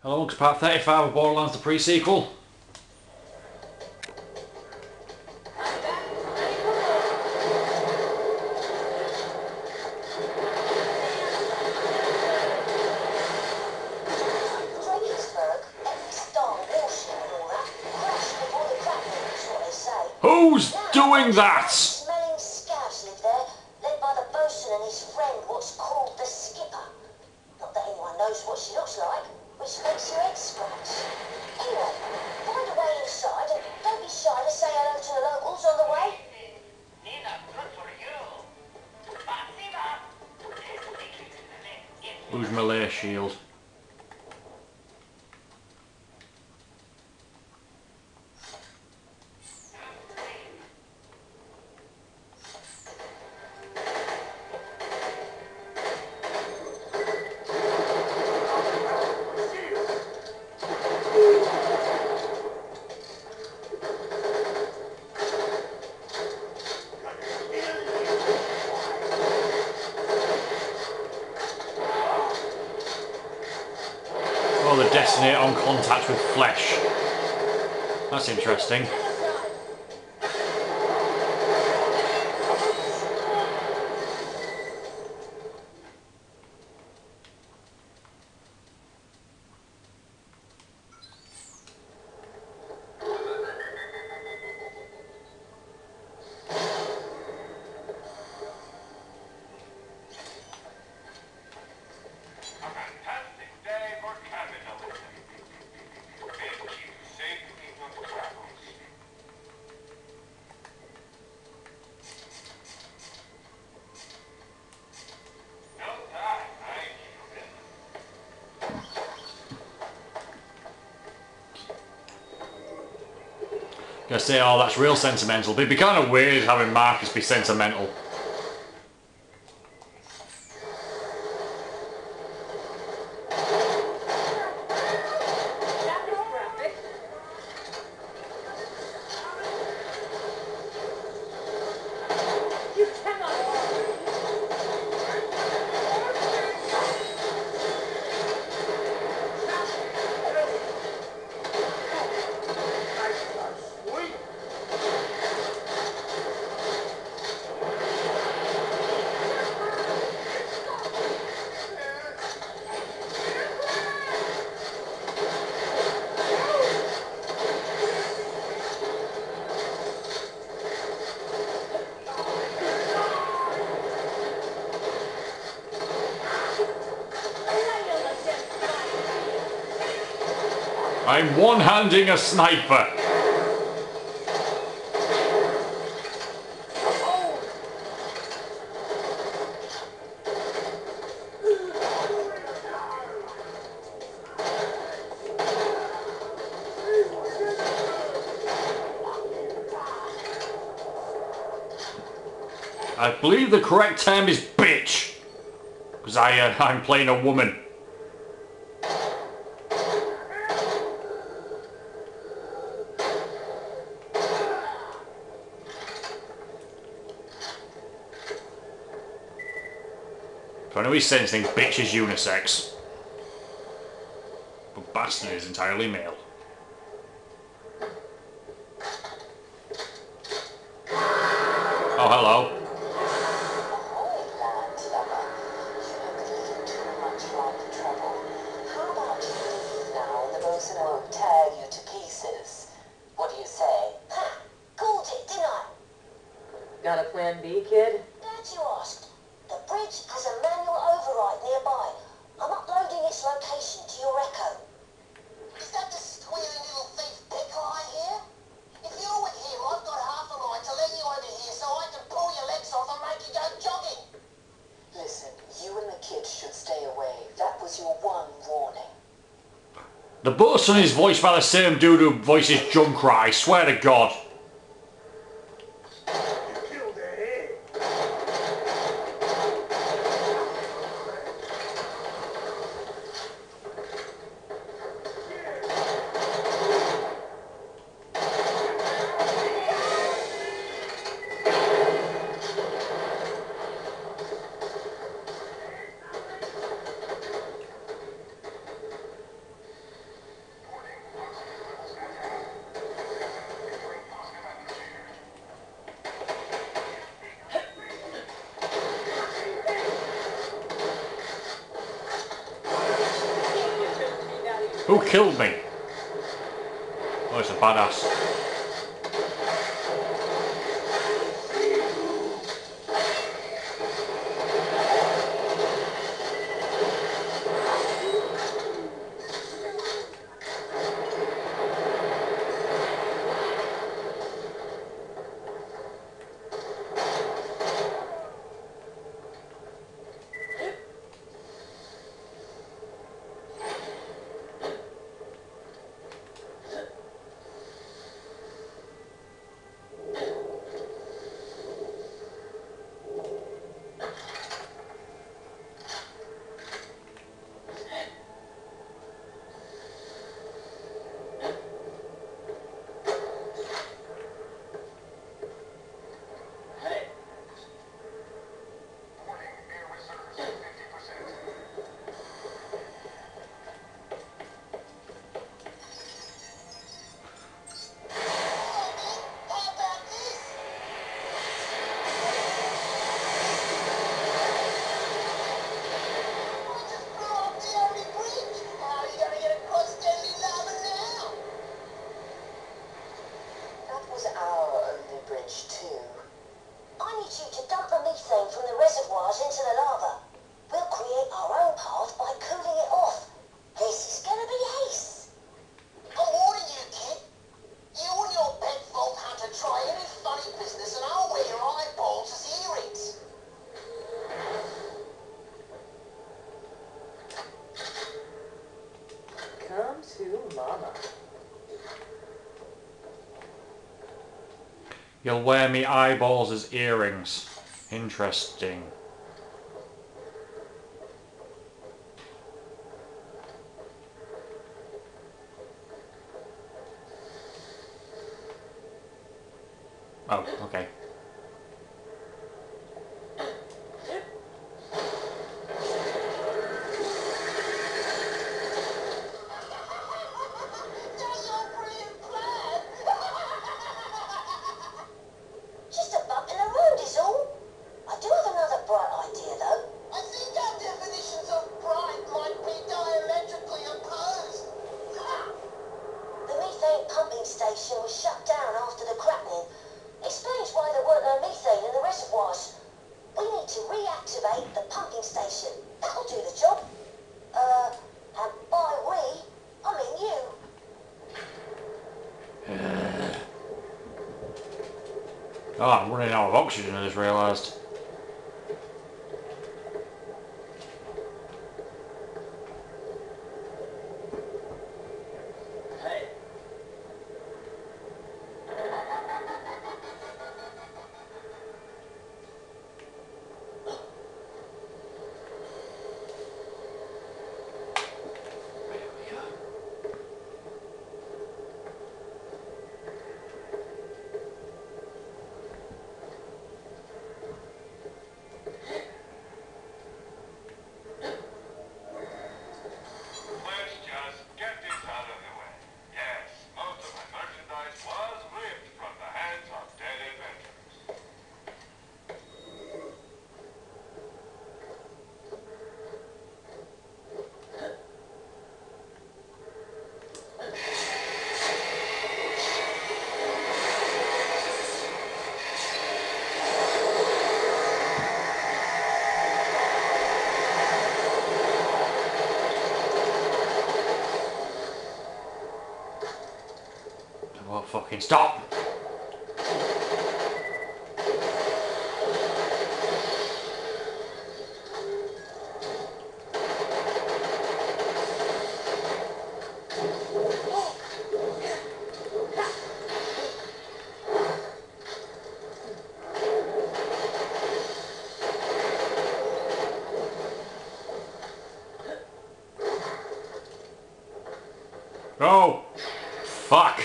Hello, it's part 35 of Borderlands, the pre-sequel. Who's doing that? Smelling scabs live there, led by the Bosun and his friend, what's called the Skipper. Not that anyone knows what she looks like, which makes your head scratch. Anyway, find a way inside and don't be shy to say hello to the locals on the way. Who's Malay Shield? Oh, the destiny on contact with flesh. That's interesting. Gonna say, oh, that's real sentimental. But it'd be kind of weird having Marcus be sentimental. I'm one-handing a sniper. I believe the correct term is bitch, because I'm playing a woman. I know he's sensing bitch is unisex, but bastard is entirely male. Oh, hello. How about you leave now and the Bosun won't tear you to pieces? What do you say? Ha! Called it, didn't I? Got a plan B, kid? Glad you asked. The bridge has a manual override nearby. I'm uploading its location to your Echo. Is that the squealing little thief Pickle I hear? If you're with him, I've got half a mind to let you over here so I can pull your legs off and make you go jogging. Listen, you and the kids should stay away. That was your one warning. The Bosun is voiced by the same dude who voices Junkrat, I swear to God. Who killed me? Oh, it's a badass. Come to mama. You'll wear me eyeballs as earrings. Interesting. Oh, okay. Station was shut down after the cracking. Explains why there weren't no methane in the reservoirs. We need to reactivate the pumping station. That'll do the job. And by we, I mean you. Oh, I'm running out of oxygen, I just realised. Oh, fucking stop! Oh! Fuck!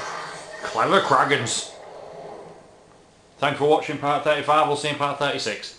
Clever Kragans. Thanks for watching part 35, we'll see you in part 36.